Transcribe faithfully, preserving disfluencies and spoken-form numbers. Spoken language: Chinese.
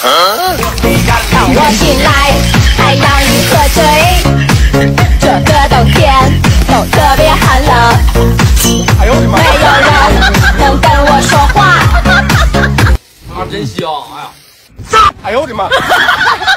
当我进来，还让你喝醉。这个冬天都特别寒冷， 哎呦我的妈！ 没有人能跟我说话。 啊，真香！哎呀， 哎呦我的妈！